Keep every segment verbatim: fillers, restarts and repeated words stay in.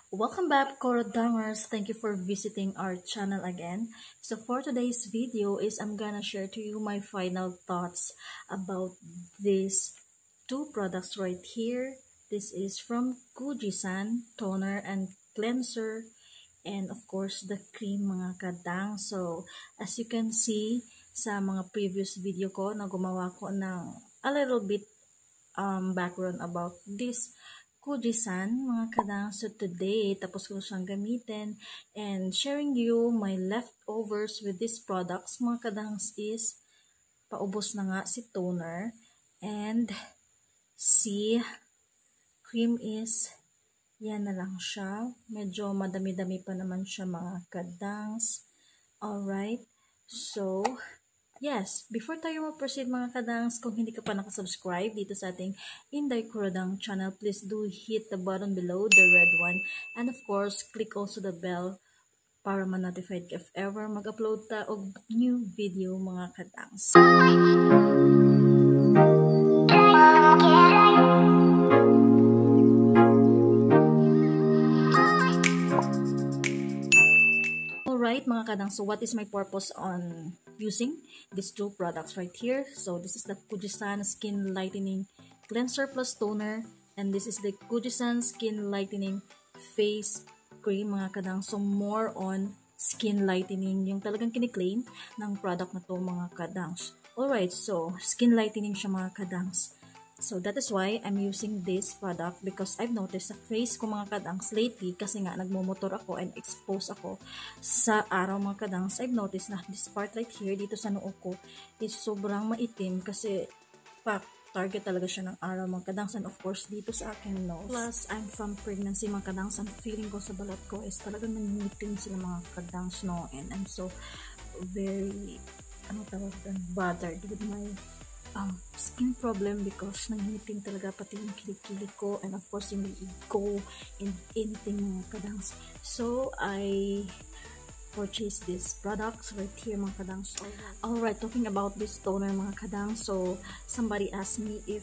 Welcome back, Korodangers. Thank you for visiting our channel again. So for today's video is I'm gonna share to you my final thoughts about these two products right here. This is from Kujisan toner and cleanser, and of course the cream mga kadang. So as you can see sa mga previous video ko na gumawa ko ng a little bit um, background about this Kujisan mga kadang. So today tapos ko siyang gamitin and sharing you my leftovers with these products mga kadangs is paubos na nga si toner and si cream is yan na lang siya. Medyo madami-dami pa naman siya mga kadangs. Alright, so yes, before tayo mag-proceed mga kadangs, kung hindi ka pa nakasubscribe dito sa ating Inday Korodang channel, please do hit the button below, the red one, and of course, click also the bell para ma-notified ka if ever mag-upload ta og new video mga kadangs. Alright mga kadang, so what is my purpose on using these two products right here? So this is the Kujisan Skin Lightening Cleanser Plus Toner, and this is the Kujisan Skin Lightening Face Cream mga kadang. So more on skin lightening yung talagang kiniklaim ng product na to mga kadangs. Alright, so skin lightening siya mga kadangs. So that is why I'm using this product because I've noticed sa face ko mga kadangs lately, kasi nga nagmumotor ako and exposed ako sa araw mga kadangs. I've noticed na this part right here dito sa noo ko is sobrang maitim kasi pa target talaga siya ng araw mga kadangs, and of course dito sa aking nose. Plus I'm from pregnancy mga kadangs, ang feeling ko sa balat ko is talagang nangingitim sila mga kadangs, no, and I'm so very ano tawag doon, bothered with my Um, skin problem because nangingitim talaga pati yung kilikili ko, and of course yung go in anything mga kadangs. So I purchased these products right here mga kadangs. Alright, talking about this toner mga kadangs, so somebody asked me if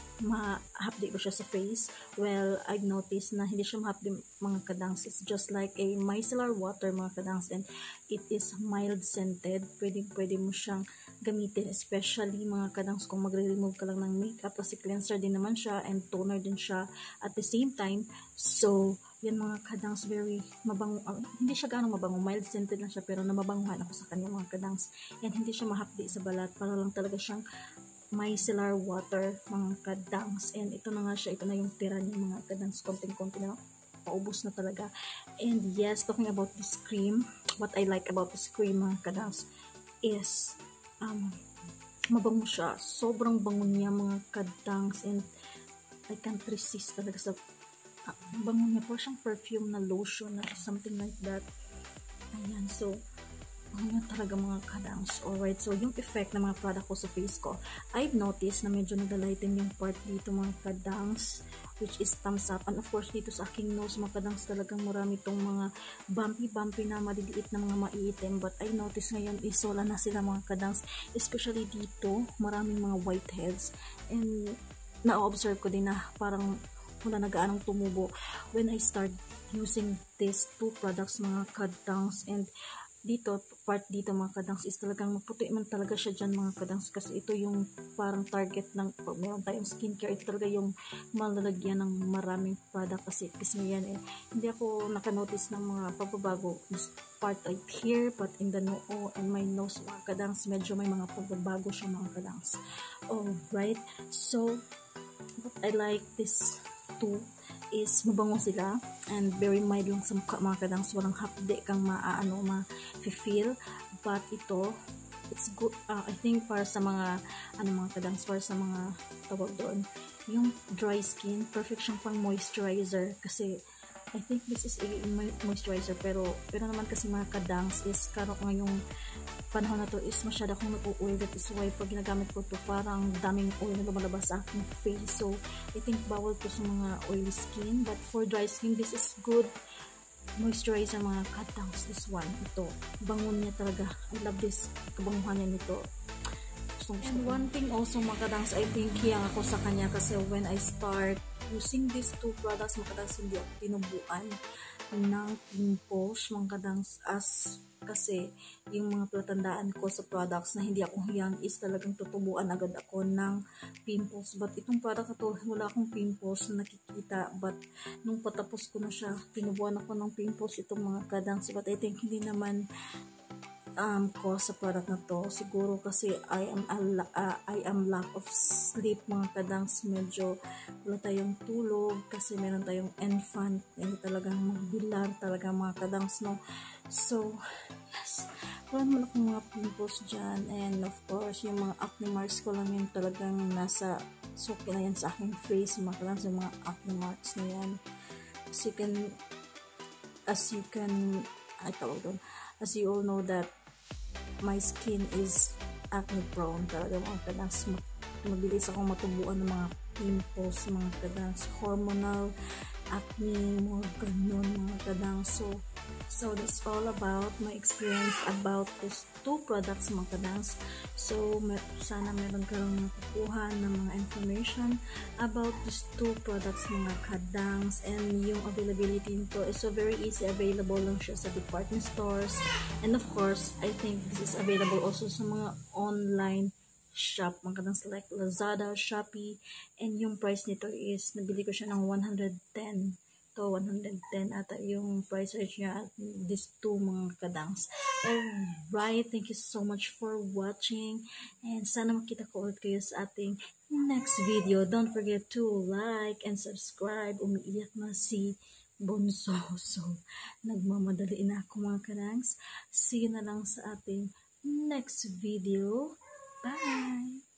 ma-hapdi ba siya sa face. Well, I've noticed na hindi siya ma-hapdi mga kadangs. It's just like a micellar water mga kadangs, and it is mild scented. Pwede, pwede mo siyang gamitin, especially mga kadangs kung magre-remove ka lang ng makeup, kasi cleanser din naman siya and toner din siya at the same time. So yan mga kadangs, very mabango, uh, hindi siya ganong mabango, mild scented lang siya, pero namabanguhan ako sa kanya mga kadangs, and hindi siya mahapdi sa balat, para lang talaga siyang micellar water mga kadangs. And ito na nga siya, ito na yung tira niya mga kadangs, konting-konti na paubos na talaga. And yes, talking about this cream, what I like about this cream mga kadangs is um, mabango siya, sobrang bango niya mga kadangs, and I can't resist talaga sa uh, bango niya. Po siyang perfume na lotion na something like that. Ayan, so ano talaga mga kadangs. Alright, so yung effect ng mga product ko sa face ko, I've noticed na medyo nagalighten yung part dito mga kadangs, which is thumbs up. And of course dito sa aking nose mga kadangs, talagang marami itong mga bumpy-bumpy na maliliit na mga maiitim. But I noticed ngayon is wala na sila mga kadangs, especially dito, maraming mga whiteheads. And na-observe ko din na parang wala na gaanong tumubo when I start using these two products mga kadangs. And dito, part dito mga kadangs is talagang maputi man talaga siya dyan mga kadangs, kasi ito yung parang target ng pag meron tayong skincare, ito talaga yung malalagyan ng maraming product, kasi kasi yan eh. Hindi ako nakanotice ng mga pagbabago part right here, but in the noo and my nose mga kadangs, medyo may mga pagbabago siya mga kadangs. Alright, so what I like this two is mabango sila and very mild lang sa mukha mga kadangs, walang hapde kang maaano ma-feel. But ito, it's good, uh, I think para sa mga ano mga kadangs, para sa mga tawag doon, yung dry skin, perfect siyang pang moisturizer, kasi I think this is a moisturizer, pero pero naman kasi mga kadangs is karong ngayong panahon na to is masyado akong nag-oil, that is why pag ginagamit ko to parang daming oil na lumalabas sa aking face. So I think bawal to sa mga oily skin, but for dry skin this is good moisturizer mga kadangs. This one, ito, bangon niya talaga. I love this, kabanguhan niya nito. And one thing also mga kadangs, I think hiyang ako sa kanya kasi when I start using these two products, mga kadangs, hindi ako tinubuan ng pimples, mga kadangs, as kasi yung mga palatandaan ko sa products na hindi ako hiyang is talagang tutubuan agad ako ng pimples. But itong product na to, wala akong pimples na nakikita. But nung patapos ko na siya, tinubuan ako ng pimples itong mga kadangs. But I think hindi naman um ko sa product na to. Siguro kasi I am a, uh, I am lack of sleep, mga kadangs. Medyo wala tayong tulog kasi meron tayong infant. Hindi talagang magbilar talaga, mga kadangs, no? So, yes. Wala naman akong mga pimples dyan. And of course, yung mga acne marks ko lang yung talagang nasa suki na yan sa aking face, mga kadangs, yung mga acne marks na yan. As you can, as you can, ay tawag doon, as you all know that my skin is acne prone talaga, mga kadangs. Mabilis akong matubuan ng mga pimples, mga kadangs, hormonal acne, mga ganun, mga kadangs. So, so that's all about my experience about these two products, mga kadangs. So, mer sana meron kang nakukuha ng mga information about these two products, mga kadangs. And yung availability nito is so very easy. Available lang siya sa department stores. And of course, I think this is available also sa mga online shop, mga kadangs, like Lazada, Shopee. And yung price nito is, nabili ko siya ng one hundred ten to one hundred ten ata yung price range niya at these two, mga kadangs. Alright, thank you so much for watching, and sana makita ko ulit kayo sa ating next video. Don't forget to like and subscribe. Umiiyak na si Bunso, so nagmamadali na ako, mga kadangs. See you na lang sa ating next video. Bye!